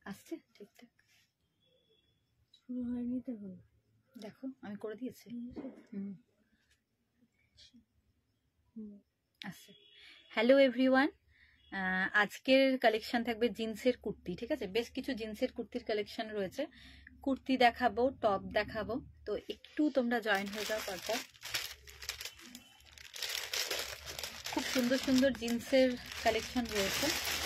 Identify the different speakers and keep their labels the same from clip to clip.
Speaker 1: আসছে ঠিকঠাক? শুরু হয়নি তো, দেখো আমি করে দিয়েছি। আসছে। হ্যালো এভরিওয়ান, আজকের কালেকশন থাকবে জিন্সের কুর্তি। ঠিক আছে, বেশ কিছু জিন্সের কুর্তির কালেকশন রয়েছে। কুর্তি দেখাবো, টপ দেখাবো, তো একটু তোমরা জয়েন হয়ে যাও পরপর। খুব সুন্দর সুন্দর জিন্সের কালেকশন রয়েছে।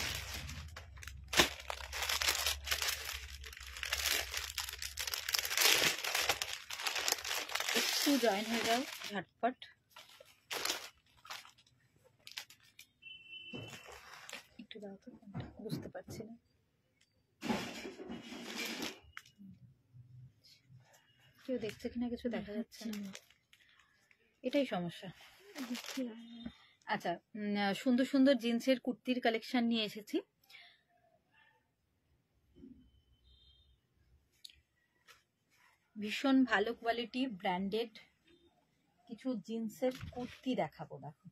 Speaker 1: একটু জয়েন হয়ে যাও ঝটপট। একটু দাও তো, বুঝতে পারছি না। কেউ দেখছে কিনা কিছু দেখা যাচ্ছে না, এটাই সমস্যা। আচ্ছা, সুন্দর সুন্দর জিন্সের কুর্তির কালেকশন নিয়ে এসেছি। ভীষণ ভালো কোয়ালিটি ব্র্যান্ডেড কিছু জিন্সের কুর্তি দেখাবো। দেখো,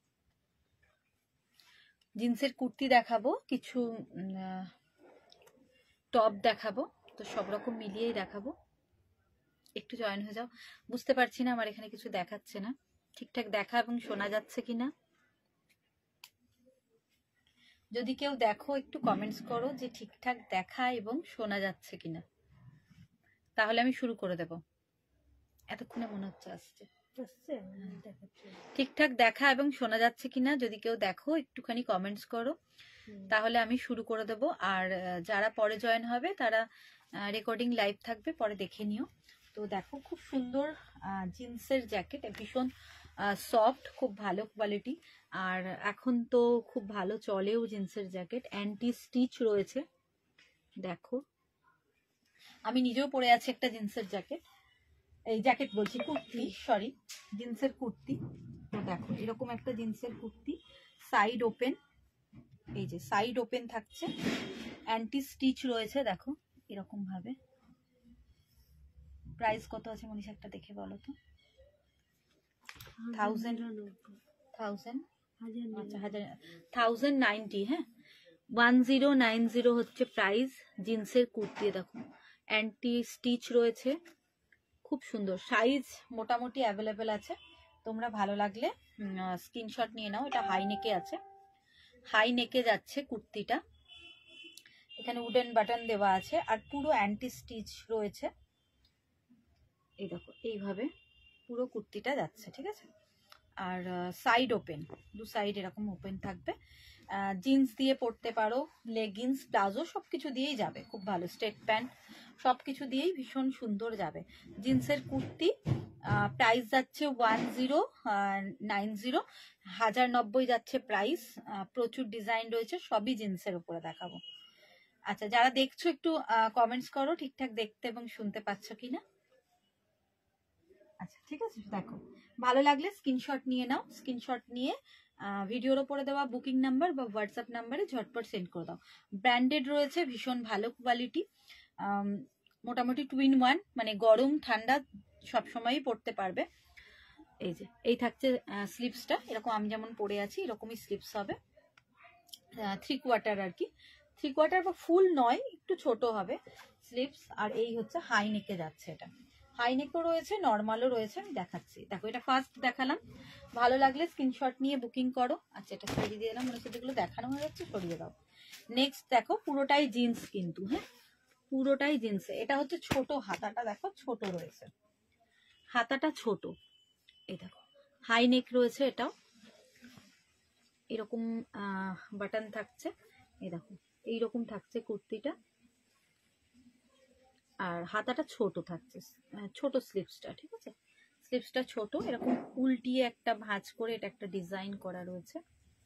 Speaker 1: জিন্সের কুর্তি দেখাবো, কিছু টপ দেখাবো, তো সব রকম মিলিয়েই দেখাবো। একটু জয়েন হয়ে যাও। বুঝতে পারছি না, আমার এখানে কিছু দেখাচ্ছে না। ঠিকঠাক দেখা এবং শোনা যাচ্ছে কিনা যদি কেউ দেখো একটু কমেন্টস করো যে ঠিকঠাক দেখা এবং শোনা যাচ্ছে কিনা, তাহলে আমি শুরু করে দেব। এতক্ষণে মনে হচ্ছে আসছে। ঠিকঠাক দেখা এবং শোনা যাচ্ছে কিনা যদি কেউ দেখো একটুখানি কমেন্টস করো, তাহলে আমি শুরু করে দেব। আর যারা পরে জয়েন হবে তারা রেকর্ডিং লাইভ থাকবে, পরে দেখে নিও। তো দেখো, খুব সুন্দর জিন্সের জ্যাকেট, ভীষণ সফট, খুব ভালো কোয়ালিটি। আর এখন তো খুব ভালো চলেও জিন্সের জ্যাকেট, অ্যান্টি স্টিচ রয়েছে। দেখো, আমি নিজেও পরে আছি একটা জিন্সের জ্যাকেট, এই জ্যাকেট বলছি, কুর্তি, সরি, জিন্সের কুর্তি। তো দেখো, এরকম একটা জিন্সের কুর্তি, সাইড ওপেন, এই যে সাইড ওপেন থাকছে, অ্যান্টি স্টিচ রয়েছে। দেখো এরকম ভাবে। প্রাইস কত আছে মনীষা, একটা দেখে বলো তো। 1090, হ্যাঁ, 1090 হচ্ছে প্রাইস জিন্সের কুর্তি। দেখো, অ্যান্টি স্টিচ রয়েছে, খুব সুন্দর। সাইজ মোটামুটি অ্যাভেলেবেল আছে, তোমরা ভালো লাগলে স্ক্রিনশট নিয়ে নাও। এটা হাই নেকে আছে, হাই নেকে যাচ্ছে কুর্তিটা। এখানে উডেন বাটন দেওয়া আছে, আর পুরো অ্যান্টি স্টিচ রয়েছে। এই দেখো, এইভাবে পুরো কুর্তিটা যাচ্ছে। ঠিক আছে, আর সাইড ওপেন, দু সাইড এরকম ওপেন থাকবে। জিন্স দিয়ে পরতে পারো, লেগিংস, প্লাজো সবকিছু দিয়েই যাবে, খুব ভালো। স্ট্রেট প্যান্ট সবকিছু দিয়েই ভীষণ সুন্দর যাবে জিন্সের কুর্তি। প্রাইস যাচ্ছে 1090, 1090 যাচ্ছে প্রাইস। প্রচুর ডিজাইন রয়েছে, সবই জিন্সের উপরে দেখাবো। আচ্ছা, যারা দেখছো একটু কমেন্টস করো ঠিকঠাক দেখতে এবং শুনতে পাচ্ছ কিনা। আচ্ছা, ঠিক আছে, দেখো, ভালো লাগলে স্ক্রিনশট নিয়ে নাও। স্ক্রিনশট নিয়ে ভিডিওর ওপরে দেওয়া বুকিং নাম্বার বা হোয়াটসঅ্যাপ নাম্বারে ঝটপট সেন্ড করে দাও। ব্র্যান্ডেড রয়েছে, ভীষণ ভালো কোয়ালিটি, মোটামুটি 2 in 1, মানে গরম ঠান্ডা সবসময়ই পরতে পারবে। এই যে এই থাকছে স্লিপসটা, এরকম আমি যেমন পরে আছি এরকমই স্লিপস হবে, 3/4 আর কি, 3/4 বা ফুল নয়, একটু ছোট হবে স্লিপস। আর এই হচ্ছে হাই নেকে যাচ্ছে, এটা হাই নেকও রয়েছে, নর্মালও রয়েছে, আমি দেখাচ্ছি। দেখো, এটা ফার্স্ট দেখালাম, ভালো লাগলে স্ক্রিনশট নিয়ে বুকিং করো। আচ্ছা, এটা সরিয়ে দিয়ে এলাম, মনে হচ্ছে যেগুলো দেখানো হয়ে যাচ্ছে সরিয়ে দাও। নেক্সট দেখো, পুরোটাই জিন্স কিন্তু, হ্যাঁ, পুরোটাই জিন্সে। এটা হচ্ছে ছোট হাতাটা, দেখো ছোট রয়েছে, হাতাটা ছোট। এই দেখো, হাই নেক রয়েছে, এটাও এরকম বাটন থাকছে। এই দেখো, এইরকম থাকছে কুর্তিটা, আর হাতাটা ছোট থাকছে, ছোট স্লিপসটা। ঠিক আছে, স্লিপসটা ছোট, এরকম উল্টিয়ে একটা ভাঁজ করে এটা একটা ডিজাইন করা রয়েছে।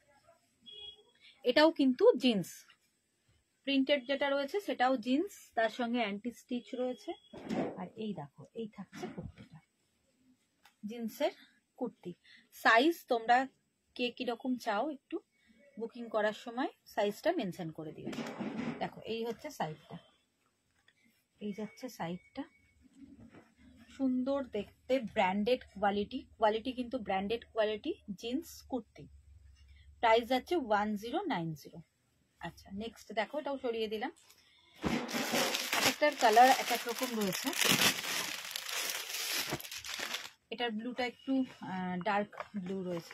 Speaker 1: এটাও কিন্তু জিন্স, প্রিন্টেড যেটা রয়েছে সেটাও জিন্স, তার সঙ্গে অ্যান্টি স্টিচ রয়েছে। আর এই দেখো, এই থাকছে কুর্তিটা, জিন্সের কুর্তি। সাইজ তোমরা কে কিরকম চাও একটু বুকিং করার সময় সাইজটা মেনশন করে দিও। দেখো, এই হচ্ছে সাইজটা, এই যাচ্ছে সাইজটা, সুন্দর দেখতে, ব্র্যান্ডেড কোয়ালিটি, কোয়ালিটি কিন্তু branded quality jeans kurti. Price যাচ্ছে 1090। আচ্ছা, নেক্সট দেখো, এটাও সরিয়ে দিলাম। একটার কালার এক এক রকম রয়েছে। এটার ব্লুটা একটু ডার্ক ব্লু রয়েছে,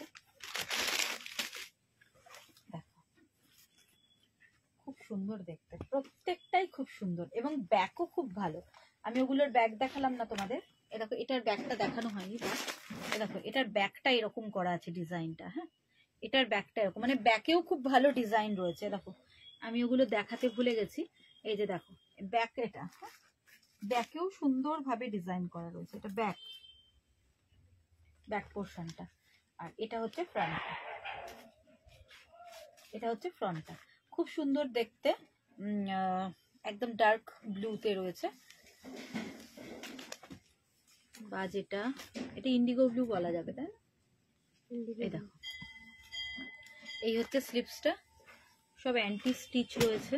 Speaker 1: দেখো খুব সুন্দর দেখতে, প্রত্যেকটাই খুব সুন্দর এবং ব্যাগও খুব ভালো। আমি ওগুলোর ব্যাগ দেখালাম না তোমাদের, এরকম এটার ব্যাগটা দেখানো হয়নি। দেখো এটার ব্যাগটা এরকম করা আছে ডিজাইনটা, হ্যাঁ এটার ব্যাগটা এরকম, মানে ব্যাকেও খুব ভালো ডিজাইন রয়েছে। দেখো আমি ওগুলো দেখাতে ভুলে গেছি, এই যে দেখো ব্যাক, এটা ব্যাকেও সুন্দরভাবে ডিজাইন করা রয়েছে। এটা ব্যাক পোর্শনটা, আর এটা হচ্ছে ফ্রন্টটা, এটা হচ্ছে ফ্রন্টটা, খুব সুন্দর দেখতে, একদম ডার্ক ব্লুতে রয়েছে। বা যেটা এটা ইন্ডিগো ব্লু বলা যাবে, তাই না? এই দেখো এই হচ্ছে স্লিপসটা, সব অ্যান্টি স্টিচ রয়েছে,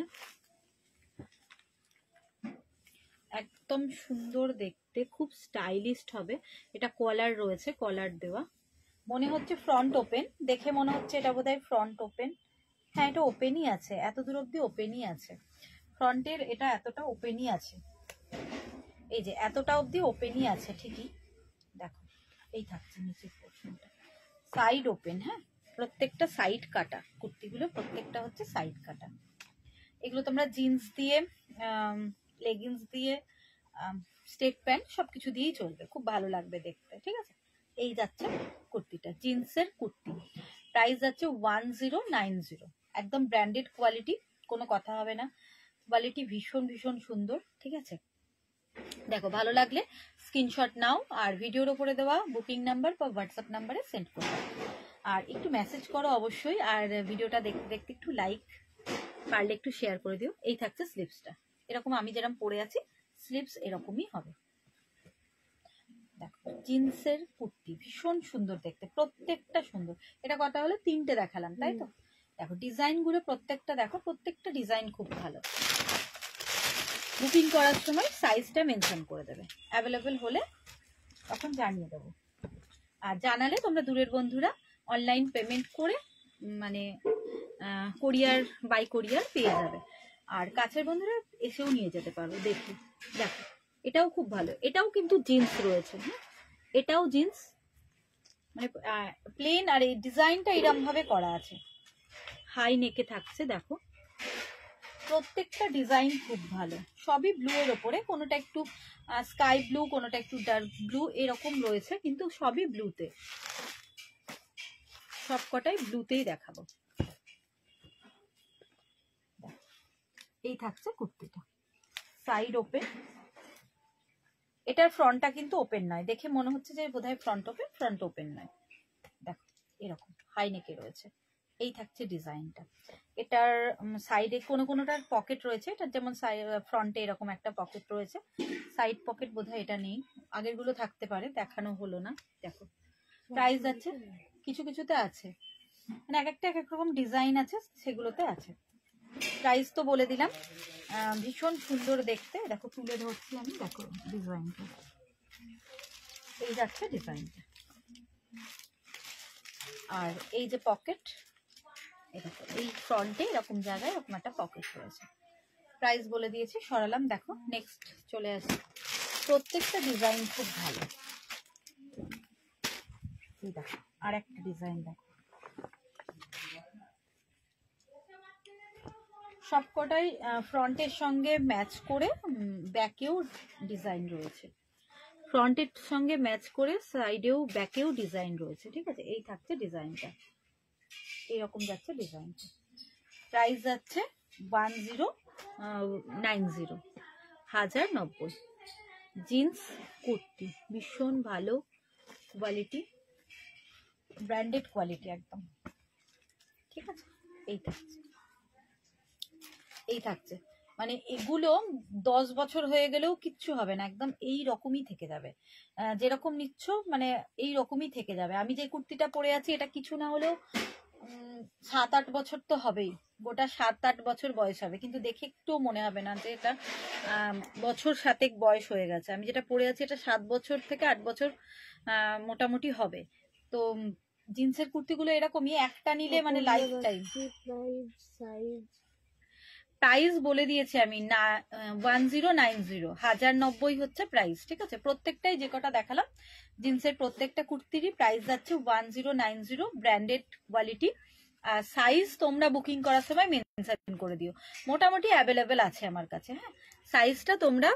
Speaker 1: একদম সুন্দর দেখতে, খুব স্টাইলিস্ট হবে। এটা কলার রয়েছে, কলার দেওয়া, মনে হচ্ছে ফ্রন্ট ওপেন, দেখে মনে হচ্ছে এটা বোধহয় ফ্রন্ট ওপেন। হ্যাঁ এটা ওপেনই আছে, এত দূর অব্দি ওপেনই আছে, ফ্রন্টের এটা এতটা ওপেনই আছে, এই যে এতটা অব্দি ওপেনই আছে ঠিকই। দেখো এই থাকছে নিচের পোর্শনটা, সাইড ওপেন, হ্যাঁ প্রত্যেকটা সাইড কাটা, কুর্তিগুলো প্রত্যেকটা হচ্ছে সাইড কাটা। এগুলো তোমরা জিন্স দিয়ে, লেগিংস দিয়ে, স্টেট প্যান্ট সবকিছু দিয়েই চলবে, খুব ভালো লাগবে দেখতে, ঠিক আছে। এই যাচ্ছে কুর্তিটা, জিন্সের কুর্তি, প্রাইস যাচ্ছে 1090, একদম ব্র্যান্ডেড কোয়ালিটি, কোনো কথা হবে না, কোয়ালিটি ভীষণ ভীষণ সুন্দর, ঠিক আছে। দেখো ভালো লাগলে স্ক্রিনশট নাও, আর ভিডিওর উপরে দেওয়া বুকিং নাম্বার বা হোয়াটসঅ্যাপ নাম্বারে সেন্ড করো, আর একটু মেসেজ করো অবশ্যই, আর ভিডিওটা দেখতে দেখতে একটু লাইক, পারলে একটু শেয়ার করে দিও। এই থাকছে স্লিপসটা, এরকম আমি যেরকম পরে আছি স্লিপস এরকমই হবে। দেখো জিন্সের কুর্তি ভীষণ সুন্দর দেখতে, প্রত্যেকটা সুন্দর। এটা কথা হলো তিনটে দেখালাম, তাই তো? দেখো ডিজাইন গুলো প্রত্যেকটা, দেখো প্রত্যেকটা ডিজাইন খুব ভালো। বুকিং করার সময় সাইজটা মেনশন করে দেবে, অ্যাভেলেবেল হলে তখন জানিয়ে দেবো। আর জানালে তোমরা দূরের বন্ধুরা অনলাইন পেমেন্ট করে, মানে কোরিয়ার বাই কোরিয়ার পেয়ে যাবে, আর কাছের বন্ধুরা এসেও নিয়ে যেতে পারবে। দেখি দেখো এটাও খুব ভালো, এটাও কিন্তু জিন্স রয়েছে, হ্যাঁ এটাও জিন্স, মানে প্লেন, আর এই ডিজাইনটা এরকম ভাবে করা আছে, হাই নেকে থাকছে। দেখো প্রত্যেকটা ডিজাইন খুব ভালো, সবই ব্লু এর ওপরে, কোনোটা একটু স্কাই ব্লু, কোনোটা একটু ডার্ক ব্লু এরকম রয়েছে, কিন্তু সবই ব্লুতে, সব কটাই ব্লুতেই দেখাবো। এই থাকছে কুর্তিটা, সাইড ওপেন, এটার ফ্রন্টটা কিন্তু ওপেন নয়, দেখে মনে হচ্ছে যে বোধহয় ফ্রন্ট ওপেন, ফ্রন্ট ওপেন নয়। দেখো এরকম হাই নেকে রয়েছে, এই থাকছে ডিজাইনটা। এটার সাইডে কোনোটার পকেট রয়েছে, এটার যেমন ফ্রন্টে এরকম একটা পকেট রয়েছে, সাইড পকেট বোধহয় এটা নেই, আগের গুলো থাকতে পারে, দেখানো হলো না। দেখো প্রাইস আছে, কিছু কিছুতে আছে, মানে এক একটা এক এক রকম ডিজাইন আছে, সেগুলোতে আছে। প্রাইস তো বলে দিলাম, ভীষণ সুন্দর দেখতে। দেখো তুলে ধরছি আমি, দেখো ডিজাইনটা, এই যাচ্ছে ডিজাইনটা, আর এই যে পকেট, এই ফ্রন্টে এরকম জায়গায় এরকম একটা পকেট রয়েছে। প্রাইস বলে দিয়েছি, সরালাম। দেখো নেক্সট চলে আসি, প্রত্যেকটা ডিজাইন খুব ভালো। এই দেখো আর একটা ডিজাইন, দেখো সবকটাই ফ্রন্টের সঙ্গে ম্যাচ করে, ব্যাকেও ডিজাইন রয়েছে, ফ্রন্টের সঙ্গে ম্যাচ করে সাইডেও ব্যাকেও ডিজাইন রয়েছে, ঠিক আছে। এই থাকছে ডিজাইনটা, এইরকম যাচ্ছে ডিজাইনটা। প্রাইস যাচ্ছে 1090, 1090। জিন্স কুর্তি ভীষণ ভালো কোয়ালিটি, ব্র্যান্ডেড কোয়ালিটি একদম, ঠিক আছে। এই থাকছে, এই থাকছে, মানে এগুলো 10 বছর হয়ে গেলেও কিচ্ছু হবে না, একদম এই রকমই থেকে যাবে, যেরকম নিচ্ছ মানে এই রকমই থেকে যাবে। আমি যে কুর্তিটা পরে আছি এটা কিছু না হলেও 7-8 বছর তো হবেই, গোটা 7-8 বছর বয়স হবে, কিন্তু দেখে একটু মনে হবে না যে এটা বছর 7 বয়স হয়ে গেছে। আমি যেটা পরে আছি এটা 7 বছর থেকে 8 বছর মোটামুটি হবে। তো জিন্সের কুর্তিগুলো এরকমই, একটা নিলে মানে লাইফ টাইম। প্রাইস বলে দিয়েছি আমি না, 1090, 1090 হচ্ছে প্রাইস, ঠিক আছে। প্রত্যেকটাই যে কটা দেখালাম জিন্সের প্রত্যেকটা কুর্তিরই প্রাইস যাচ্ছে 1090, ব্র্যান্ডেড কোয়ালিটি। আর সাইজ তোমরা বুকিং করার সময় মেনশন করে দিও, মোটামুটি অ্যাভেলেবেল আছে আমার কাছে। হ্যাঁ, সাইজটা তোমরা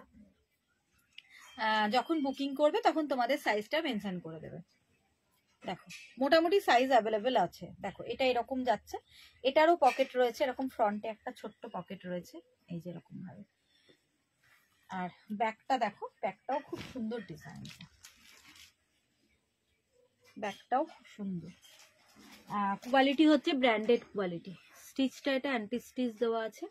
Speaker 1: যখন বুকিং করবে তখন তোমাদের সাইজটা মেনশন করে দেবে। দেখো মোটামুটি সাইজ অ্যাভেলেবেল আছে। দেখো এটা এরকম যাচ্ছে, এটারও পকেট রয়েছে, এরকম ফ্রন্টে একটা ছোট্ট পকেট রয়েছে এই যে এরকম ভাবে। আর ব্যাকটা দেখো, ব্যাকটাও খুব সুন্দর ডিজাইন, ব্যাকটাও খুব সুন্দর। কোয়ালিটি হচ্ছে ব্র্যান্ডেড কোয়ালিটি। স্টিচটা এটা অ্যান্টি স্টিচ দেওয়া আছে।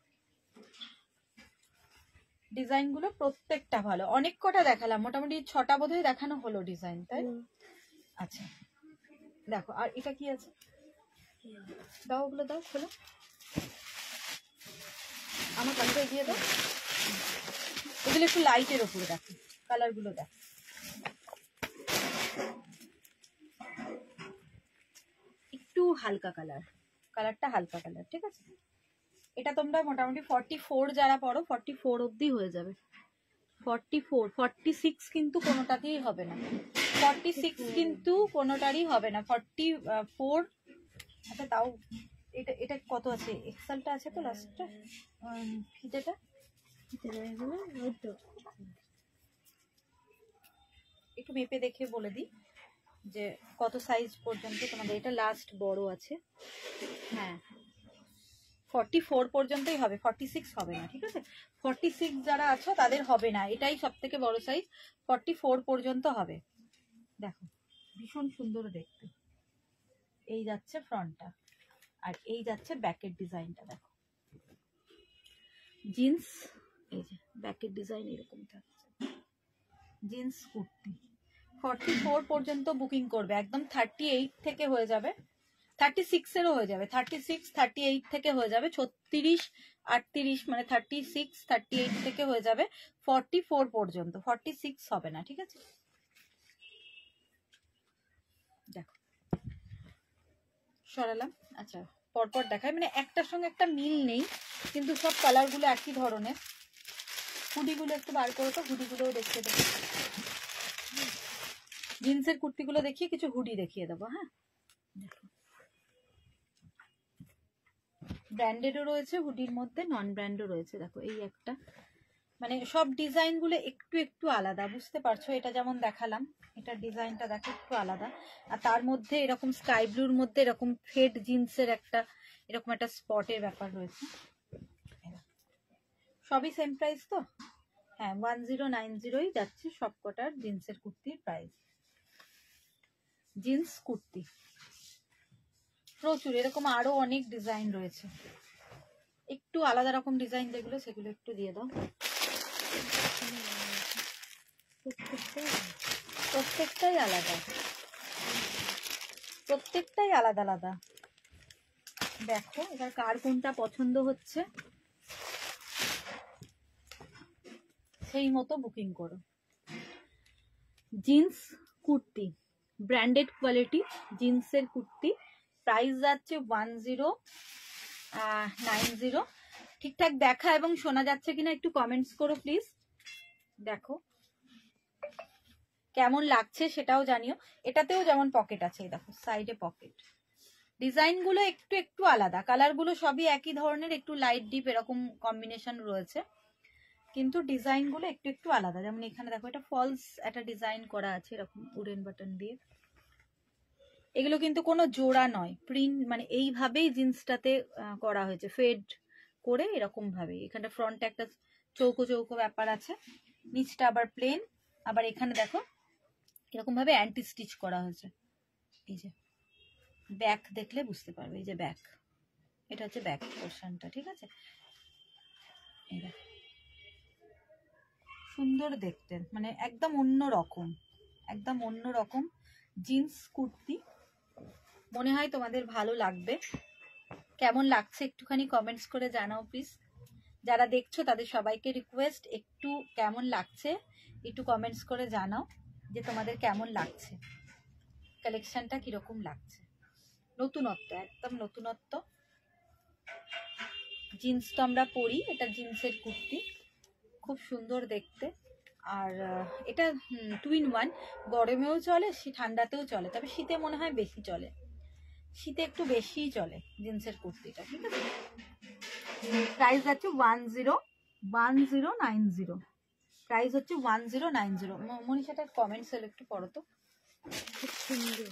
Speaker 1: ডিজাইন গুলো প্রত্যেকটা ভালো, অনেক কটা দেখালাম, মোটামুটি 6টা বোধহয় দেখানো হলো ডিজাইন, তাই? আচ্ছা দেখো, আর এটা কি আছে দাও, ওগুলো দাও, খোলো, আমার কাছে এগিয়ে দাও। এগুলো একটু লাইটের ওপরে দেখো, কালার গুলো দেখো, একটু হালকা কালার, কালারটা হালকা কালার, ঠিক আছে। এটা তোমরা মোটামুটি 44 যারা পড়ো 44 অবধি হয়ে যাবে। 44, 46 কিন্তু কোনোটাতেই হবে না, 46 কিন্তু কোনোটারই হবে না, 44। আচ্ছা তাও এটা এটা কত আছে? এক্সেলটা আছে তো লাস্টটা, ফিতেটা একটু মেপে দেখে বলে দিই যে কত সাইজ পর্যন্ত তোমাদের এটা লাস্ট বড় আছে। হ্যাঁ 44 পর্যন্তই হবে, 46 হবে না, ঠিক আছে। 46 যারা আছো তাদের হবে না, এটাই সব থেকে বড় সাইজ, 44 পর্যন্ত হবে। দেখো ভীষণ সুন্দর দেখতে। এই যাচ্ছে ফ্রন্টটা, আর এই যাচ্ছে ব্যাকের ডিজাইনটা। দেখো জিন্স, এই যে ব্যাকের ডিজাইন এরকম থাকছে। জিন্স কুর্তি 44 পর্যন্ত বুকিং করবে, একদম 38 থেকে হয়ে যাবে, 36 এরও হয়ে যাবে, 36, 38 থেকে হয়ে যাবে, 36, 38 মানে 36, 38 থেকে হয়ে যাবে 44 পর্যন্ত, 46 হবে না, ঠিক আছে। দেখো সরালাম, আচ্ছা পরপর দেখায়, মানে একটার সঙ্গে একটা মিল নেই, কিন্তু সব কালার গুলো একই ধরনের। হুডিগুলো একটু বার করো তো, হুডিগুলোও দেখিয়ে দেবো, জিন্সের কুর্তিগুলো দেখিয়ে কিছু হুডি দেখিয়ে দেবো। হ্যাঁ দেখো ব্র্যান্ডেডও রয়েছে হুডির মধ্যে, নন ব্র্যান্ডও রয়েছে। দেখো এই একটা, মানে সব ডিজাইন গুলো একটু একটু আলাদা, বুঝতে পারছো? এটা যেমন দেখালাম, এটার ডিজাইনটা দেখো একটু আলাদা, আর তার মধ্যে এরকম স্কাই ব্লুর মধ্যে এরকম ফেড জিন্সের একটা এরকম একটা স্পটের ব্যাপার রয়েছে। সবই সেম প্রাইস তো? হ্যাঁ 1090ই যাচ্ছে সব কটার জিন্সের কুর্তির প্রাইস। জিন্স কুর্তি প্রচুর, এরকম আরো অনেক ডিজাইন রয়েছে, একটু আলাদা রকম ডিজাইন যেগুলো সেগুলো একটু দিয়ে দাও। প্রত্যেকটাই আলাদা, প্রত্যেকটাই আলাদা আলাদা। দেখো এবার কার কোনটা পছন্দ হচ্ছে সেই মতো বুকিং করো। জিন্স কুর্তি ব্র্যান্ডেড কোয়ালিটি, জিন্সের কুর্তি প্রাইস যাচ্ছে 1090। ঠিকঠাক দেখা এবং শোনা যাচ্ছে কিনা একটু কমেন্টস করো প্লিজ। দেখো কেমন লাগছে সেটাও জানিও। এটাতেও যেমন পকেট আছে, দেখো সাইডে পকেট। ডিজাইন গুলো একটু একটু আলাদা, কালার গুলো সবই একই ধরনের, একটু লাইট ডিপ এরকম কম্বিনেশন রয়েছে, কিন্তু ডিজাইন গুলো একটু একটু আলাদা। যেমন এখানে দেখো এটা ফলস একটা ডিজাইন করা আছে এরকম উডেন বাটন দিয়ে। এগুলো কিন্তু কোনো জোড়া নয়, প্রিন্ট, মানে এইভাবেই জিন্সটাতে করা হয়েছে ফেড করে এরকম ভাবে। এখানে ফ্রন্টে একটা চৌকো চৌকো ব্যাপার আছে, নিচটা আবার প্লেন, আবার এখানে দেখো এরকম ভাবে অ্যান্টি স্টিচ করা হয়েছে। এই যে ব্যাক দেখলে বুঝতে পারবে, এই যে ব্যাক, এটা হচ্ছে ব্যাক পোর্শনটা, ঠিক আছে। এই দেখো সুন্দর দেখতে, মানে একদম অন্য রকম, একদম অন্য রকম জিন্স কুর্তি। মনে হয় তোমাদের ভালো লাগবে। কেমন লাগছে একটুখানি কমেন্টস করে জানাও প্লিজ। যারা দেখছো তাদের সবাইকে রিকোয়েস্ট, একটু কেমন লাগছে একটু কমেন্টস করে জানাও যে তোমাদের কেমন লাগছে, কালেকশনটা কিরকম লাগছে। নতুনত্ব, একদম নতুনত্ব। জিন্স তো আমরা পরি, এটা জিন্সের কুর্তি, খুব সুন্দর দেখতে। আর এটা 2 in 1, গরমেও চলে, ঠান্ডাতেও চলে, তবে শীতে মনে হয় বেশি চলে, শীতে একটু বেশিই চলে জিন্সের কুর্তিটা। ঠিক আছে, প্রাইস আছে 1090, প্রাইস হচ্ছে 1090। মনীষাটা কমেন্ট সেল একটু পড়ো তো। খুব সুন্দর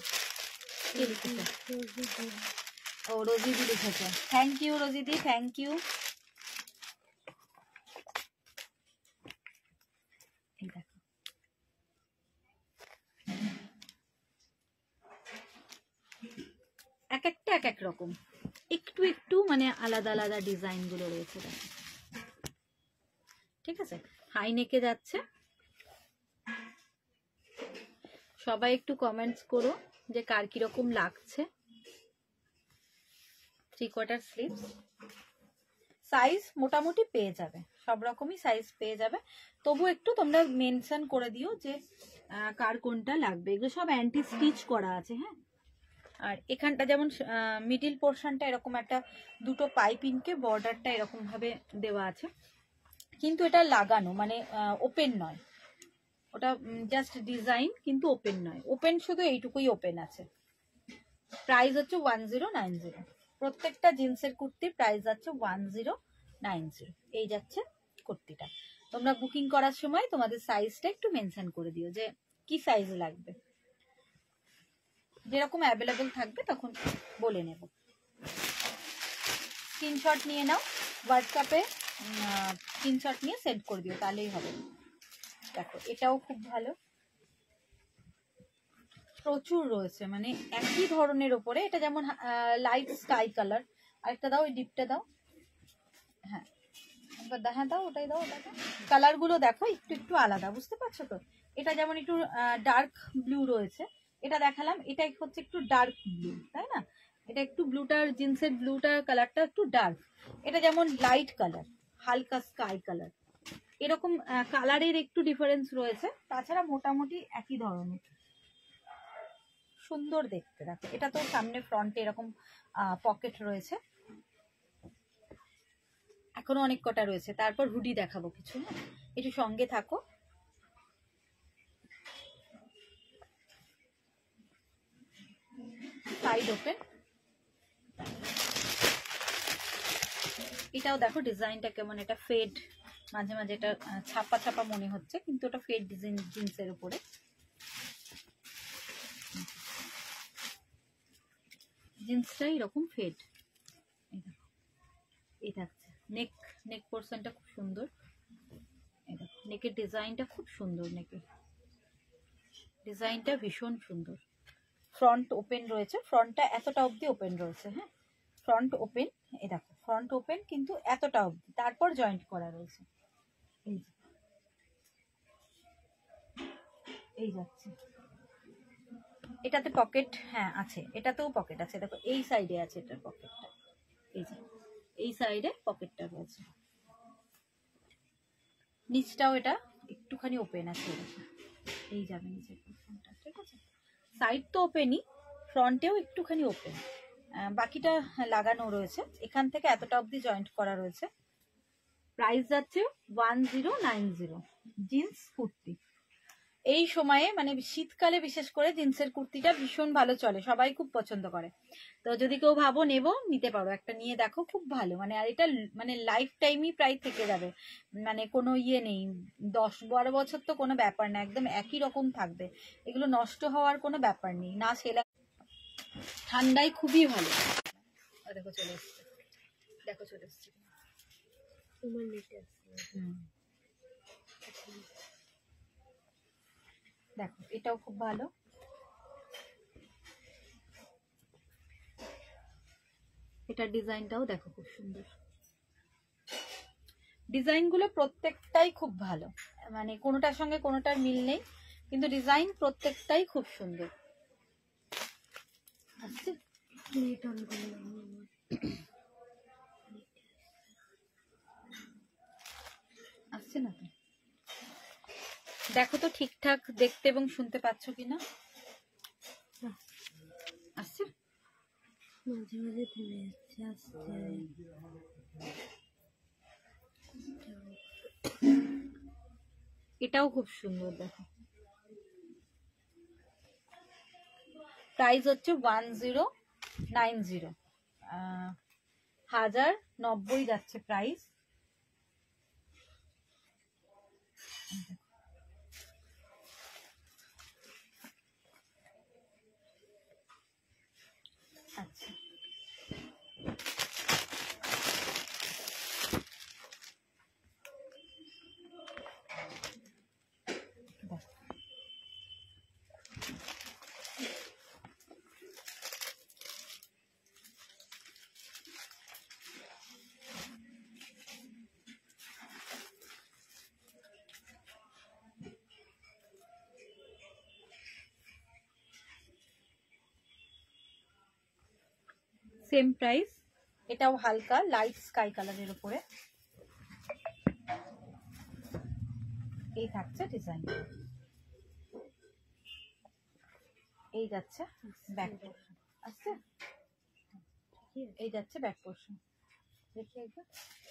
Speaker 1: ও রোজিদি লিখেছে, থ্যাংক ইউ রোজিদি, থ্যাংক ইউ। এক একটা এক এক রকম, একটু একটু মানে আলাদা আলাদা ডিজাইন গুলো রয়েছে দেখো। ঠিক আছে, হাই নেকে যাচ্ছে। সবাই একটু কমেন্টস করো যে কার কিরকম লাগছে। 3/4 স্লিভস, সাইজ মোটামুটি পেয়ে যাবে, সব রকমই সাইজ পেয়ে যাবে। তবু একটু তোমরা মেনশন করে দিও যে কার কোনটা লাগবে। এগুলো সব অ্যান্টি স্টিচ করা আছে। হ্যাঁ, আর এখানটা যেমন মিডিল পোর্শনটা এরকম একটা দুটো পাইপিংকে বর্ডারটা এরকম ভাবে দেওয়া আছে, কিন্তু এটা লাগানো মানে ওপেন নয়, ওটা জাস্ট ডিজাইন, কিন্তু ওপেন নয়। ওপেন শুধু এইটুকুই ওপেন আছে। প্রাইস হচ্ছে 1090। প্রত্যেকটা জিন্সের কুর্তির প্রাইস যাচ্ছে 1090। এই যাচ্ছে কুর্তিটা। তোমরা বুকিং করার সময় তোমাদের সাইজটা একটু মেনশন করে দিও যে কি সাইজ লাগবে, যেরকম অ্যাভেলেবল থাকবে তখন বলে নেব। স্ক্রিনশট নিয়ে নাও, হোয়াটসঅ্যাপে স্ক্রিনশট নিয়ে সেন্ড করে দিও, তাহলেই হবে। দেখো এটাও খুব ভালো, প্রচুর রয়েছে মানে একই ধরনের ওপরে। এটা যেমন লাইট স্কাই কালার, আরেকটা দাও, ওই ডিপটা দাও। হ্যাঁ হ্যাঁ দাও, ওটাই দাও, ওটাকে। কালার গুলো দেখো একটু একটু আলাদা, বুঝতে পারছো তো? এটা যেমন একটু ডার্ক ব্লু রয়েছে, এটা দেখালাম, এটা হচ্ছে একটু ডার্ক ব্লু, তাই না? এটা একটু ব্লুটার, জিন্সের ব্লুটার কালারটা একটু ডার্ক। এটা যেমন লাইট কালার, হালকা স্কাই কালার, এরকম কালারের একটু ডিফারেন্স রয়েছে। তাছাড়া মোটামুটি একই ধরনের, সুন্দর দেখতে। দেখো এটা তো সামনে ফ্রন্টে এরকম পকেট রয়েছে, এখনো অনেক কটা রয়েছে। তারপর হুডি দেখাবো কিছু, না একটু সঙ্গে থাকো। সাইড ওপেন, এটাও দেখো ডিজাইনটা কেমন, এটা ফেড, মাঝে মাঝে এটা ছাপা ছাপা মনে হচ্ছে, কিন্তু ওটা ফেড ডিজাইন জিন্সের উপরে। জিন্সটা এরকম ফেড, এই থাকছে। নেক, নেক পোর্শনটা খুব সুন্দর, এই দেখো নেকের ডিজাইনটা খুব সুন্দর, নেকের ডিজাইনটা ভীষণ সুন্দর। ফ্রন্ট ওপেন রয়েছে, ফ্রন্টটা এতটা অবধি ওপেন রয়েছে। হ্যাঁ, ফ্রন্ট ওপেন, এই দেখো ফ্রন্ট ওপেন কিন্তু এতটা অবধি, তারপর জয়েন্ট করা রয়েছে। এই যাচ্ছে, এটাতে পকেট হ্যাঁ আছে, এটাতেও পকেট আছে। দেখো এই সাইডে আছে এটার পকেটটা, এই যে এই সাইডে পকেটটা রয়েছে। নিচটাও এটা একটুখানি ওপেন আছে, এই যাবে নিচের পোর্শনটা। ঠিক আছে, সাইড তো ওপেনই, ফ্রন্টেও একটুখানি ওপেন, বাকিটা লাগানো রয়েছে। এখান থেকে এতটা অবধি জয়েন্ট করা রয়েছে। প্রাইস যাচ্ছে 1090। জিন্স কুর্তি এই সময়ে মানে শীতকালে বিশেষ করে জিন্সের কুর্তিটা ভীষণ ভালো চলে, সবাই খুব পছন্দ করে। তো যদি কেউ ভাবো নেবো, নিতে পারো, একটা নিয়ে দেখো, খুব ভালো। মানে আর এটা মানে লাইফ টাইমই প্রায় থেকে যাবে, মানে কোনো ইয়ে নেই, 10-12 বছর তো কোনো ব্যাপার না, একদম একই রকম থাকবে, এগুলো নষ্ট হওয়ার কোনো ব্যাপার নেই না। সেলা ঠান্ডায় খুবই ভালো। দেখো চলে এসছে, দেখো চলে এসছে। দেখো এটাও খুব ভালো, এটার ডিজাইনটাও দেখো খুব সুন্দর। ডিজাইনগুলো প্রত্যেকটাই খুব ভালো, মানে কোনোটার সঙ্গে কোনোটার মিল নেই, কিন্তু ডিজাইন প্রত্যেকটাই খুব সুন্দর। আসছে না তো, দেখো তো ঠিকঠাক দেখতে এবং শুনতে পাচ্ছ কিনা। আসছে, মাঝে মাঝে থেমে যাচ্ছে, আসছে। এটাও খুব সুন্দর, দেখো প্রাইস হচ্ছে 1090, 1090 যাচ্ছে প্রাইস। আচ্ছা সেম প্রাইস, এটাও হালকা লাইট স্কাই কালারের উপরে। এই থাকছে ডিজাইন, এই যাচ্ছে ব্যাক পোর্শন, আচ্ছা এই যাচ্ছে ব্যাক পোর্শন, দেখি একবার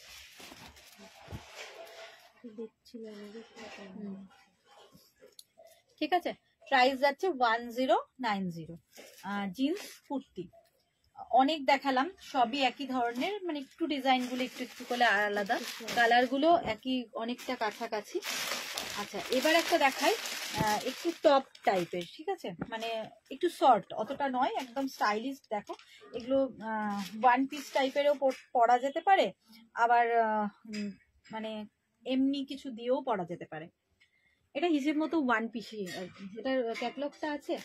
Speaker 1: ঠিক আছে। প্রাইস যাচ্ছে 1090, জিন্স কুর্তি। অনেক দেখালাম, সবই একই ধরনের, মানে একটু ডিজাইন গুলো একটু একটু করে আলাদা, কালার গুলো একই অনেকটা কাছাকাছি। আচ্ছা এবার একটা দেখাই, একটু টপ টাইপের, ঠিক আছে, মানে একটু শর্ট, অতটা নয়, একদম স্টাইলিশ। দেখো এগুলো ওয়ান পিস টাইপেরও পরা যেতে পারে, আবার মানে এমনি কিছু দিয়েও পরা যেতে পারে। এটা হিসেব মতো ওয়ান পিসই আর কি। এটার ক্যাটালগটা আছে।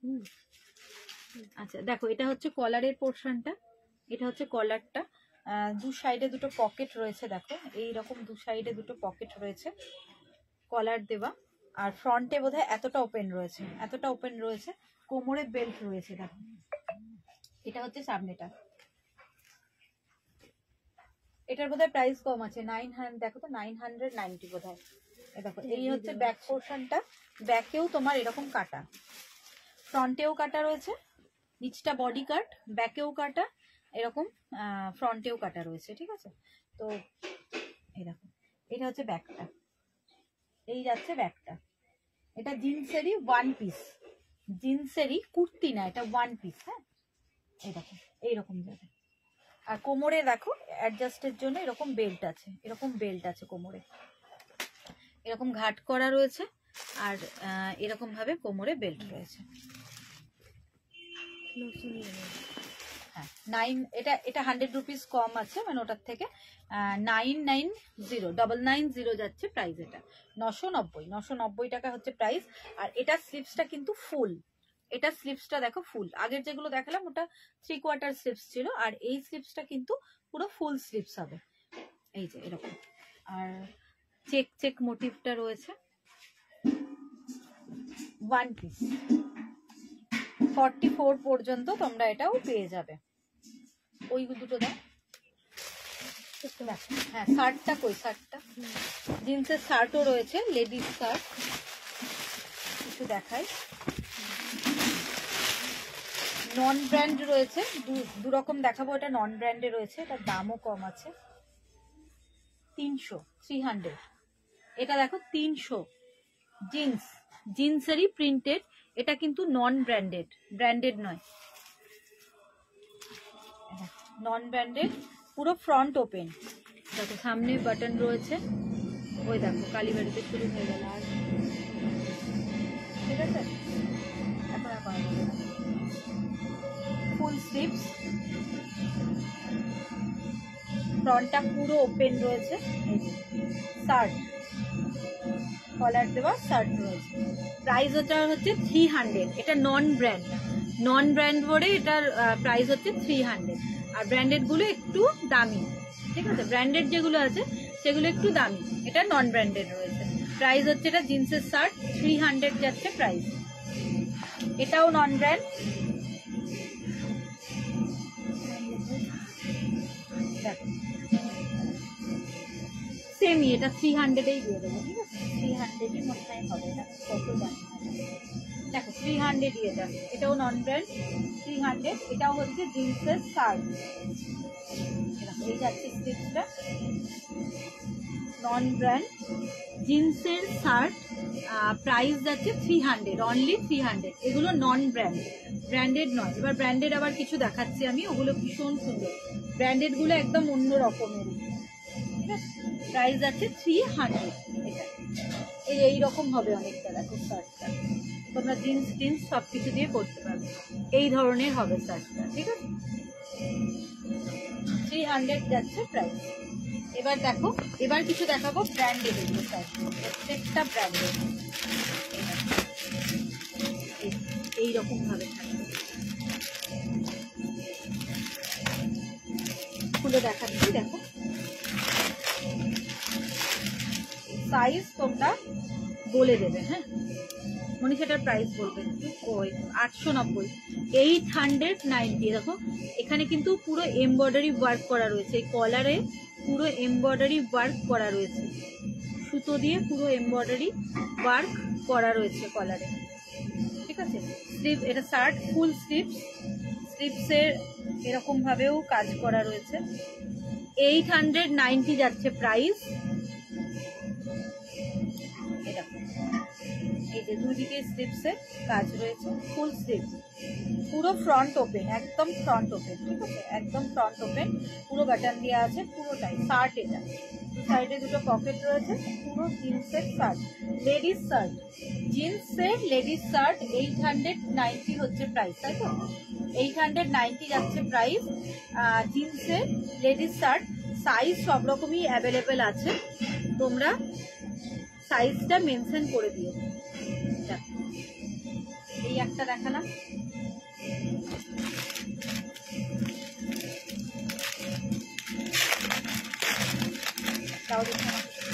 Speaker 1: আচ্ছা দেখো, এটা হচ্ছে কলারের পোর্শনটা, এটা হচ্ছে কলারটা, দু সাইডে দুটো পকেট রয়েছে, দেখো এইরকম দু সাইডে দুটো পকেট রয়েছে কলার দেওয়া, আর ফ্রন্টে বোধহয় এতটা ওপেন রয়েছে, এতটা ওপেন রয়েছে, কোমরে বেল্ট রয়েছে। দেখো এটা হচ্ছে সামনেটা, এটার বোধহয় প্রাইস কম আছে, 900, দেখো তো 990 বোধহয়। দেখো এই হচ্ছে ব্যাক পোর্শনটা, ব্যাকেও তোমার এরকম কাটা, ফ্রন্টেও কাটা রয়েছে, নিচটা বডি কাট, ব্যাকেও কাটা, এরকম ফ্রন্টেও কাটা রয়েছে, ঠিক আছে। তো এই দেখো এটা হচ্ছে ব্যাকটা, এই যাচ্ছে ব্যাকটা। এটা জিন্সেরই ওয়ান পিস, জিন্সেরই কুর্তি না, এটা ওয়ান পিস। হ্যাঁ এই দেখো এইরকম যাবে, আর কোমরে দেখো অ্যাডজাস্টের জন্য এরকম বেল্ট আছে, এরকম বেল্ট আছে কোমরে, এরকম ঘাট করা রয়েছে, আর এরকম ভাবে কোমরে বেল্ট রয়েছে। হ্যাঁ 9, এটা 100 রুপিস কম আছে, মানে ওটার থেকে 990 যাচ্ছে প্রাইস। এটা 990 টাকা হচ্ছে প্রাইস। আর এটা স্লিভসটা কিন্তু ফুল, এটা স্লিভসটা দেখো ফুল, আগের যেগুলো দেখালাম ওটা 3/4 স্লিভস ছিল, আর এই স্লিভসটা কিন্তু পুরো ফুল স্লিভস হবে, এই যে এরকম। আর চেক চেক মোটিভটা রয়েছে, ওয়ান পিস 44 পর্যন্ত তোমরা এটাও পেয়ে যাবে। ওই দুটো দাও, হ্যাঁ শার্টটা কই, শার্টটা জিন্সের শার্টও রয়েছে, লেডিস শার্ট কিছু দেখাই। নন ব্র্যান্ড রয়েছে, দু রকম দেখাবো, এটা নন ব্র্যান্ডে রয়েছে, এটার দামও কম আছে, 300। এটা দেখো 300, জিন্স, জিন্সেরই প্রিন্টেড, এটা কিন্তু নন ব্র্যান্ডেড, ব্র্যান্ডেড নয়, নন ব্র্যান্ডেড, পুরো ফ্রন্ট ওপেন। দেখো সামনে বাটন রয়েছে, ওই দেখো কালীবাড়িতে শুরু হয়ে গেল, আর ঠিক আছে এখন আর করা যাবে না। ফুল স্লিভস, ফ্রন্টটা পুরো ওপেন রয়েছে, এই যে শার্ট, কলার দেওয়া শার্ট রয়েছে। প্রাইস ওটা হচ্ছে 300, এটা নন ব্র্যান্ড, নন ব্র্যান্ড বলে এটার প্রাইস হচ্ছে 300, আর ব্র্যান্ডেড গুলো একটু দামি, ঠিক আছে, ব্র্যান্ডেড যেগুলো আছে সেগুলো একটু দামি, এটা নন ব্র্যান্ডেড রয়েছে। প্রাইস হচ্ছে, এটা জিন্সের শার্ট 300 যাচ্ছে প্রাইস, এটাও নন ব্র্যান্ড। সেমই, এটা 300-এই দিয়ে দেবো, ঠিক আছে, 300-ই মনে হয় হবে, এটা কত জানি না। দেখো 300 এটা, এটাও নন ব্র্যান্ড 300, এটাও হচ্ছে জিন্সের শার্ট, এই যাচ্ছে স্লিভসটা, নন ব্র্যান্ড জিন্সের শার্ট, প্রাইস যাচ্ছে 300, অনলি 300। এগুলো নন ব্র্যান্ড, ব্র্যান্ডেড নয়। এবার ব্র্যান্ডেড আবার কিছু দেখাচ্ছি আমি, ওগুলো ভীষণ সুন্দর। ব্র্যান্ডেড গুলো একদম অন্য রকমের, ঠিক আছে। প্রাইস আছে 300। এটা এইরকম হবে অনেকটা, দেখো শার্টটা তোমরা জিন্স টিন্স সবকিছু দিয়ে করতে পারবে, এই ধরনের হবে শার্টটা, ঠিক আছে। 300 যাচ্ছে প্রাইস। এবার দেখো, এবার কিছু দেখাবো ব্র্যান্ডেড, এগুলো শার্ট প্রত্যেকটা ব্র্যান্ডেড এইরকম ভাবে থাকবে। খুলে দেখাচ্ছি, দেখো সাইজ তোমরা বলে দেবে, হ্যাঁ মনীষাটার প্রাইস বলবে। 890, 890। দেখো এখানে কিন্তু পুরো এমব্রয়ডারি ওয়ার্ক করা রয়েছে, এই কলারে পুরো এমব্রয়ডারি ওয়ার্ক করা রয়েছে, সুতো দিয়ে পুরো এমব্রয়ডারি ওয়ার্ক করা রয়েছে কলারে, ঠিক আছে। স্লিভ, এটা শার্ট ফুল স্লিভস, স্লিভসের এরকম ভাবেও কাজ করা রয়েছে। 890 যাচ্ছে প্রাইস। এই যে দুদিকে স্লিভসের কাজ রয়েছে, ফুল স্লিভ, পুরো ফ্রন্ট ওপেন, একদম ফ্রন্ট ওপেন, ঠিক আছে, একদম ফ্রন্ট ওপেন, পুরো বাটন দেওয়া আছে পুরোটাই। শার্ট, এটা সাইডে দুটো পকেট রয়েছে, পুরো জিন্সের শার্ট, লেডিস শার্ট, জিন্সের লেডিস শার্ট। 890 হচ্ছে প্রাইস, তাই তো 890 যাচ্ছে প্রাইস জিন্সের লেডিস শার্ট। সাইজ সব রকমই অ্যাভেলেবেল আছে, তোমরা সাইজটা মেনশন করে দিও। এই একটা দেখালাম, তাও দেখো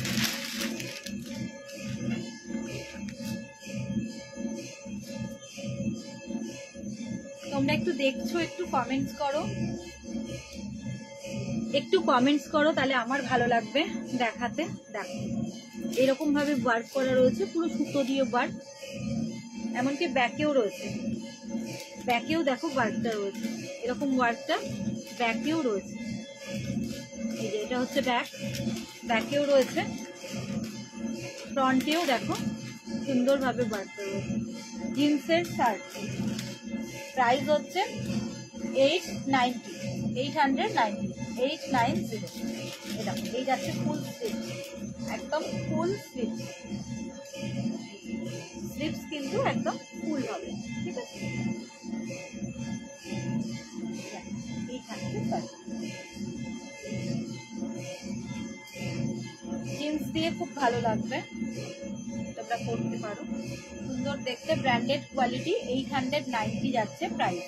Speaker 1: তোমরা একটু দেখছো, একটু কমেন্টস করো, একটু কমেন্টস করো, তাহলে আমার ভালো লাগবে দেখাতে। দেখো এরকম ভাবে ওয়ার্ক করা রয়েছে, পুরো সুতো দিয়ে ওয়ার্ক, এমনকি ব্যাকেও রয়েছে, ব্যাকেও দেখো ওয়ার্কটা রয়েছে, এরকম ওয়ার্কটা ব্যাকেও রয়েছে। এই যে এটা হচ্ছে ব্যাক, ব্যাকেও রয়েছে, ফ্রন্টেও দেখো সুন্দরভাবে ওয়ার্কটা রয়েছে। জিন্সের শার্ট প্রাইস হচ্ছে 890, 890। এটা এই যাচ্ছে ফুল স্লিভ, একদম ফুল স্লিভ, স্লিভস কিন্তু একদম ফুল হবে, ঠিক আছে। জিন্স দিয়ে খুব ভালো লাগবে, তোমরা পরতে পারো, সুন্দর দেখতে, ব্র্যান্ডেড কোয়ালিটি। 890 যাচ্ছে প্রাইস।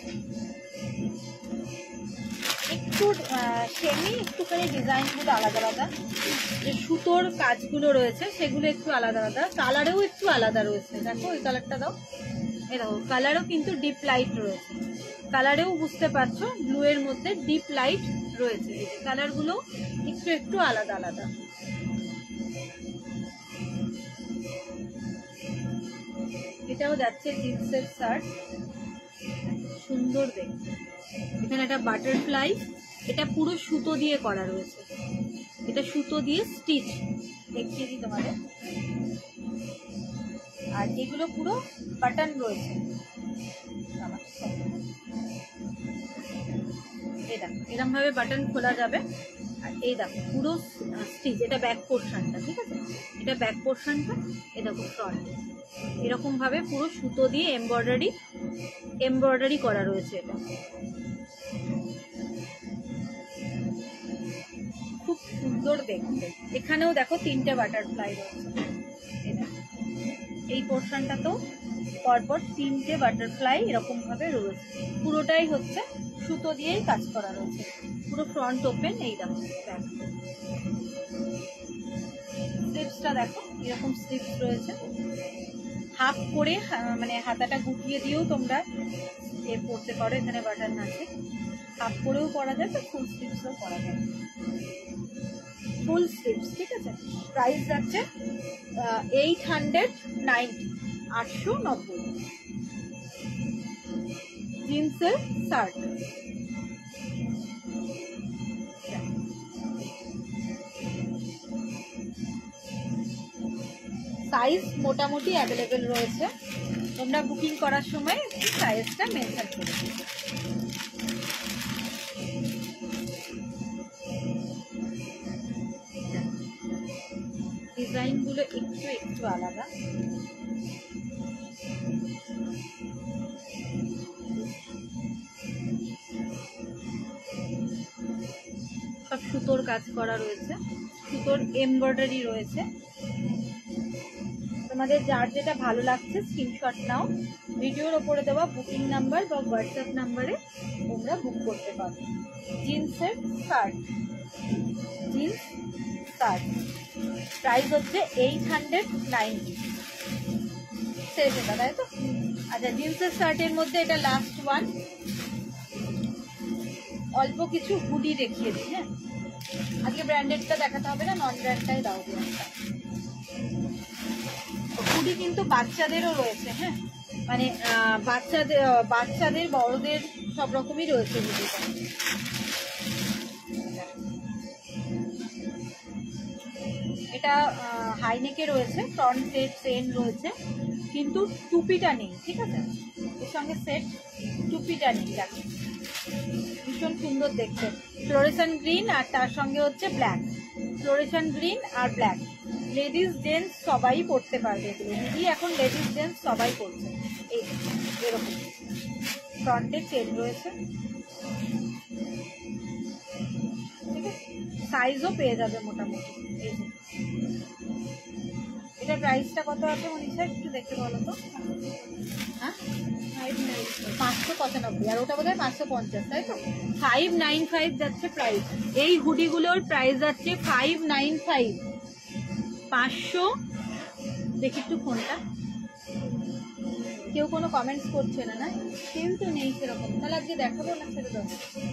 Speaker 1: একটু সেমি একটুখানি ডিজাইনগুলো আলাদা আলাদা, যে সুতোর কাজগুলো রয়েছে সেগুলো একটু আলাদা আলাদা, কালারেও একটু আলাদা রয়েছে। দেখো ওই কালারটা দাও, এ দেখো কালারও কিন্তু ডিপ লাইট রয়েছে, কালারেও বুঝতে পারছো ব্লু এর মধ্যে ডিপ লাইট রয়েছে, এই যে কালারগুলো একটু একটু আলাদা আলাদা। এটাও যাচ্ছে জিন্সের শার্ট, সুন্দর দেখতে। এখানে একটা বাটারফ্লাই, এটা পুরো সুতো দিয়ে করা রয়েছে, এটা সুতো দিয়ে স্টিচ, দেখিয়ে দিই তোমাদের। আর এগুলো পুরো বাটন রয়েছে, এই দেখো এরকম ভাবে বাটন খোলা যাবে। আর এই দেখো পুরো স্টিচ, এটা ব্যাক পোর্শনটা, ঠিক আছে, এটা ব্যাক পোর্শনটা। এই দেখো ফ্রন্টে এরকম ভাবে পুরো সুতো দিয়ে এমব্রয়ডারি করা রয়েছে, এটা খুব সুন্দর দেখতে। এখানেও দেখো 3টে বাটারফ্লাই রয়েছে, এই পোর্শনটাতেও পরপর 3টে বাটারফ্লাই এরকম ভাবে রয়েছে, পুরোটাই হচ্ছে সুতো দিয়েই কাজ করা রয়েছে, পুরো ফ্রন্ট ওপেন। এই দেখো স্লিভসটা দেখো, এরকম স্লিভস রয়েছে, হাফ করে মানে হাতাটা গুটিয়ে দিয়েও তোমরা পরতে পারো, এখানে বাটন আছে, হাফ করেও পরা যাবে, ফুল স্লিভসও পরা যাবে, ফুল স্লিভস, ঠিক আছে। প্রাইস যাচ্ছে 890, 890। জিন্সের শার্ট, সাইজ মোটামুটি অ্যাভেলেবেল রয়েছে, তোমরা বুকিং করার সময় সাইজটা মেনশন করে দিও। ডিজাইনগুলো একটু একটু আলাদা। সব সুতোর কাজ করা রয়েছে, সুতোর এমব্রয়ডারি রয়েছে। তোমাদের যার যেটা ভালো লাগছে স্ক্রিনশট নাও, ভিডিওর ওপরে দেওয়া বুকিং নাম্বার বা হোয়াটসঅ্যাপ নাম্বারে তোমরা বুক করতে পারো। জিন্সের শার্ট, জিন্স শার্ট প্রাইস হচ্ছে 890 শেষ এটা, তাই তো? আচ্ছা, জিন্সের শার্টের মধ্যে এটা লাস্ট ওয়ান। অল্প কিছু হুডি দেখিয়ে দিই। হ্যাঁ, আজকে ব্র্যান্ডেডটা দেখাতে হবে না, নন ব্র্যান্ডটাই দাও। হুডি কিন্তু বাচ্চাদেরও রয়েছে। হ্যাঁ, মানে বাচ্চাদের বড়দের সব রকমই রয়েছে হুডিটা। এটা হাইনেকে রয়েছে, ফ্রন্ট সেট চেন রয়েছে, কিন্তু টুপিটা নেই। ঠিক আছে, এর সঙ্গে সেট টুপিটা নেই। দেখো ভীষণ সুন্দর দেখতে, ফ্লোরেসেন্ট গ্রিন আর তার সঙ্গে হচ্ছে ব্ল্যাক, ফ্লোরেসেন্ট গ্রিন আর ব্ল্যাক। লেডিস জেন্টস সবাই পড়তে পারবে এগুলো, মিডি এখন লেডিস জেন্টস সবাই পড়ছে। এই এরকম ফ্রন্টে চেন রয়েছে। ঠিক আছে, সাইজও পেয়ে যাবে মোটামুটি। এই যে এটা প্রাইসটা কত আছে মনীষা, একটু দেখতে বলো তো। হ্যাঁ, 595, আর ওটা বোধহয় 550, তাই তো? 595 যাচ্ছে প্রাইস। এই হুডিগুলোর প্রাইস যাচ্ছে 595। 500। দেখি একটু ফোনটা, কেউ কোনো কমেন্টস করছে না? না, কেউ তো নেই সেরকম। তাহলে আজকে দেখাবো না, ছেড়ে দেবো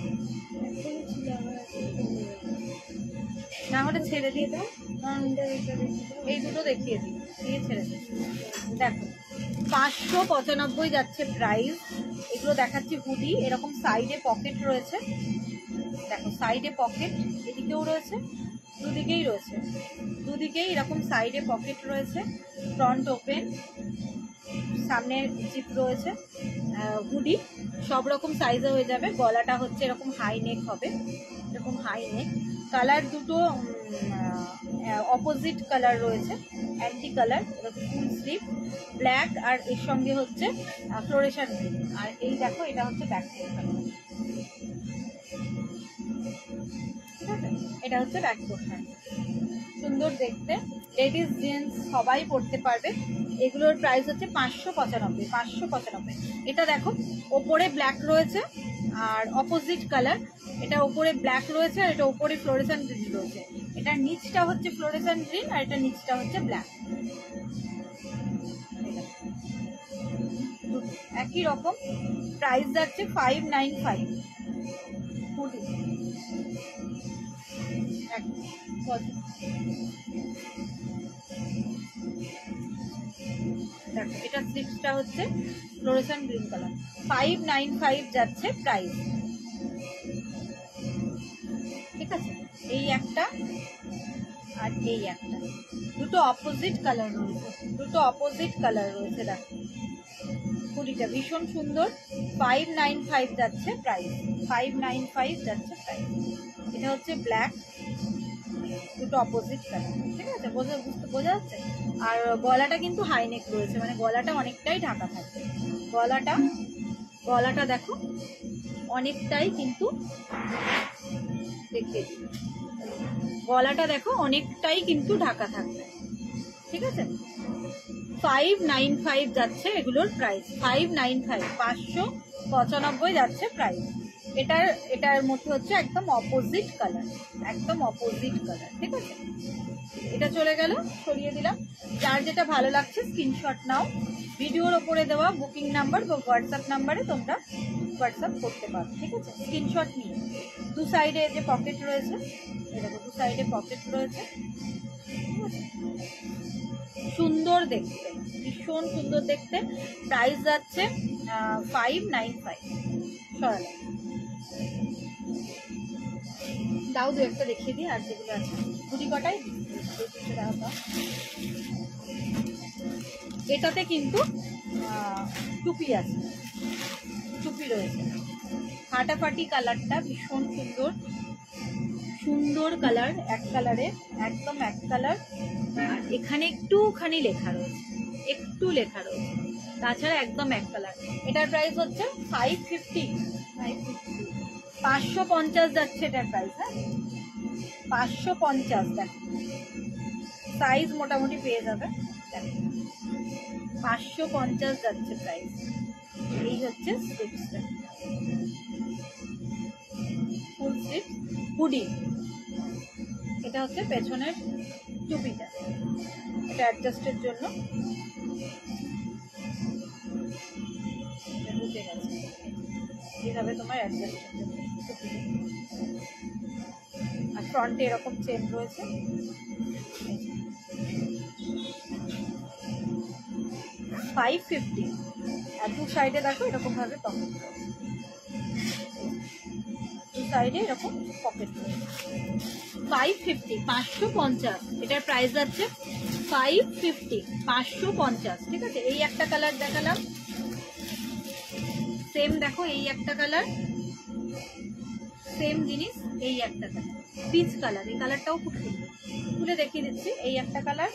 Speaker 1: না, হলে ছেড়ে দিয়ে দাও। এই দুটো দেখিয়ে দিই, দিয়ে ছেড়ে দিই। দেখো 595 যাচ্ছে প্রাইস। এগুলো দেখাচ্ছি হুডি, এরকম সাইডে পকেট রয়েছে। দেখো সাইডে পকেট, এদিকেও রয়েছে, দুদিকেই রয়েছে, দুদিকেই এরকম সাইডে পকেট রয়েছে। ফ্রন্ট ওপেন, সামনে জিপ রয়েছে। হুডি সব রকম সাইজে হয়ে যাবে। গলাটা হচ্ছে এরকম হাই নেক হবে, এরকম হাই নেক। কালার দুটো অপোজিট কালার রয়েছে, অ্যান্টি কালার। এরকম ফুল স্লিভ, ব্ল্যাক আর এর সঙ্গে হচ্ছে ফ্লোরেশন গ্রিন। আর এই দেখো এটা হচ্ছে ব্যাক পোর্শন। ঠিক আছে, এটা হচ্ছে ব্যাক পোর্শন। সুন্দর দেখতে, লেডিস জেন্টস সবাই পড়তে পারবে। এগুলোর প্রাইস হচ্ছে 595। 595। এটা দেখো ওপরে ব্ল্যাক রয়েছে আর অপোজিট কালার। এটা ওপরে ব্ল্যাক রয়েছে আর এটা ওপরে ফ্লোরেসেন্ট গ্রিন রয়েছে। এটা নিচটা হচ্ছে ফ্লোরেসেন্ট গ্রিন আর এটা নিচটা হচ্ছে ব্ল্যাক। একই রকম প্রাইস যাচ্ছে 595। হুডি দেখো, এটা স্লিপসটা হচ্ছে ফ্লোরেসেন্ট গ্রিন কালার। 595 যাচ্ছে প্রাইস। ঠিক আছে, এই একটা আর এই একটা, দুটো অপোজিট কালার রয়েছে, দুটো অপোজিট কালার রয়েছে। দেখো হুডিটা ভীষণ সুন্দর। 595 যাচ্ছে প্রাইস। 595 যাচ্ছে প্রাইস। এটা হচ্ছে ব্ল্যাক, দুটো অপোজিট কালার। ঠিক আছে, বোঝা যাচ্ছে। আর গলাটা কিন্তু হাইনেক রয়েছে, মানে গলাটা অনেকটাই ঢাকা থাকবে। গলাটা দেখো অনেকটাই কিন্তু, দেখতে গলাটা দেখো অনেকটাই কিন্তু ঢাকা থাকবে। ঠিক আছে, 595 যাচ্ছে এগুলোর প্রাইস। 595, 595 যাচ্ছে প্রাইস। এটার মধ্যে হচ্ছে একদম অপোজিট কালার, একদম অপোজিট কালার। ঠিক আছে, এটা চলে গেল, সরিয়ে দিলাম। যার যেটা ভালো লাগছে স্ক্রিনশট নাও, ভিডিওর ওপরে দেওয়া বুকিং নাম্বার বা হোয়াটসঅ্যাপ নাম্বারে তোমরা হোয়াটসঅ্যাপ করতে পারো। ঠিক আছে, স্ক্রিনশট নিয়ে। দু সাইডে যে পকেট রয়েছে, এরকম দু সাইডে পকেট রয়েছে। সুন্দর দেখতে, ভীষণ সুন্দর দেখতে। প্রাইস যাচ্ছে 595। সরালে দাও, দু একটা দেখিয়ে দিই। আর যেগুলো আছে হুডি কটাই এটাতে কিন্তু টুপি আছে, টুপি রয়েছে। ফাটাফাটি কালারটা ভীষণ সুন্দর, সুন্দর কালার, এক কালারে, একদম এক কালার। আর এখানে একটুখানি লেখা রয়েছে, একটু লেখা রয়েছে, তাছাড়া একদম এক কালার। এটার প্রাইস হচ্ছে 550, 550 যাচ্ছে এটার প্রাইস। হ্যাঁ 550, দেখো সাইজ মোটামুটি পেয়ে যাবে। 550 যাচ্ছে প্রাইস। এই হচ্ছে স্লিপসটা, ফুল স্লিপ হুডি। এটা হচ্ছে পেছনের টুপিটা, এটা অ্যাডজাস্টের জন্য ঢুকে গেছে, এইভাবে তোমার অ্যাডজাস্টের জন্য টুপিটা। আর ফ্রন্টে এরকম চেন রয়েছে। 550। আর দু সাইডে দেখো এরকম ভাবে পকেট, দু সাইডে এরকম পকেট রয়েছে। 550, 550। এটার প্রাইস আছে 550, 550। ঠিক আছে, এই একটা কালার দেখালাম, সেম দেখো এই একটা কালার, সেম জিনিস এই একটা কালার, পিচ কালার। এই কালারটাও খুব সুন্দর, খুলে দেখিয়ে দিচ্ছি। এই একটা কালার,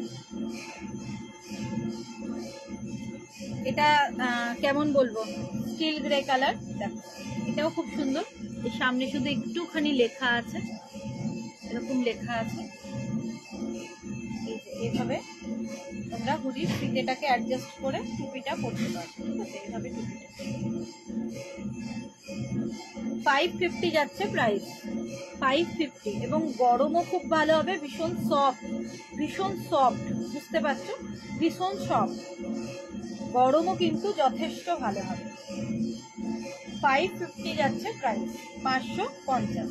Speaker 1: এটা কেমন বলবো, স্টিল গ্রে কালার। দেখো এটাও খুব সুন্দর। এর সামনে শুধু একটুখানি লেখা আছে, এরকম লেখা আছে। এই যে এইভাবে তোমরা হুডির ফিতেটাকে অ্যাডজাস্ট করে টুপিটা পরতে পারবে। ঠিক আছে, এইভাবে টুপিটা 550 যাচ্ছে প্রাইস, 550। এবং গরমও খুব ভালো হবে, ভীষণ সফট, ভীষণ সফট, বুঝতে পারছো, ভীষণ সফট। গরমও কিন্তু যথেষ্ট ভালো হবে। 550 যাচ্ছে প্রাইস, 550।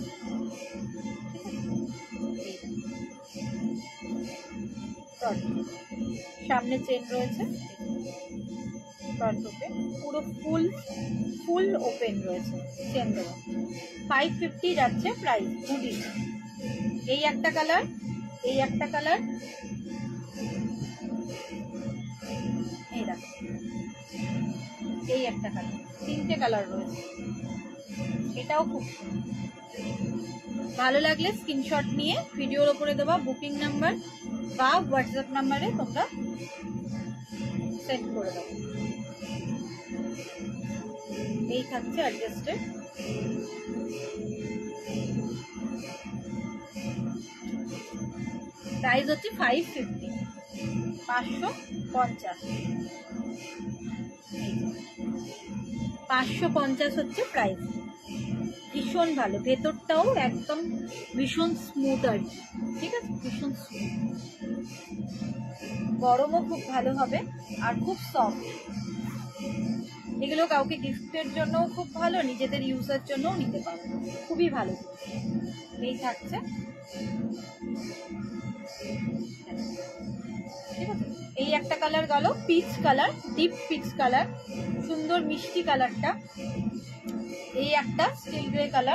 Speaker 1: সামনে চেন রয়েছে, ফ্রন্ট ওপেন, পুরো ফুল ওপেন রয়েছে, চেন দেওয়া। 550 যাচ্ছে প্রাইস হুডি। এই একটা কালার, এই একটা কালার, এই দেখো এই একটা কালার, তিনটে কালার রয়েছে। এটাও খুব ভালো লাগলে স্ক্রিনশট নিয়ে ভিডিওর উপরে দেওয়া বুকিং নাম্বার বা হোয়াটসঅ্যাপ নাম্বারে তোমরা সেন্ড করে দাও। এই থাকছে অ্যাডজাস্টেড। প্রাইস হচ্ছে 550, 550, 550 হচ্ছে প্রাইস। ভীষণ ভালো, ভেতরটাও একদম ভীষণ স্মুথ আর কি। ঠিক আছে, ভীষণ স্মুথ, গরমও খুব ভালো হবে আর খুব সফট। এগুলো কাউকে গিফটের জন্য খুব ভালো, নিজেদের ইউজের জন্যও নিতে পারো, খুবই ভালো। এই থাকছে। ঠিক আছে, এই একটা কালার গেল, peach colour, deep peach colour, সুন্দর মিষ্টি কালারটা। এই একটা স্টিল গ্রে কালার,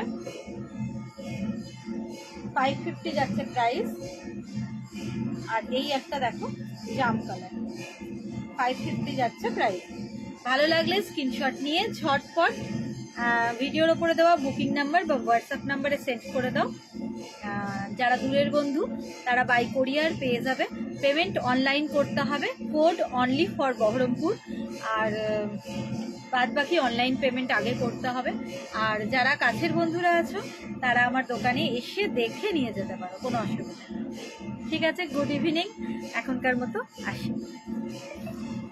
Speaker 1: 550 যাচ্ছে প্রাইস। আর এই একটা দেখো জাম কালার, 550 যাচ্ছে প্রাইস। ভালো লাগলে স্ক্রিনশট নিয়ে ঝটপট ভিডিওর ওপরে দেওয়া বুকিং নাম্বার বা হোয়াটসঅ্যাপ নাম্বারে সেন্ড করে দাও। যারা দূরের বন্ধু তারা বাই কোরিয়ার পেয়ে যাবে। পেমেন্ট অনলাইন করতে হবে, কোড অনলি ফর বহরমপুর। আর বাদ বাকি অনলাইন পেমেন্ট আগে করতে হবে। আর যারা কাছের বন্ধুরা আছো তারা আমার দোকানে এসে দেখে নিয়ে যেতে পারো, কোনো অসুবিধা নেই। ঠিক আছে, গুড ইভিনিং, এখনকার মতো আসি।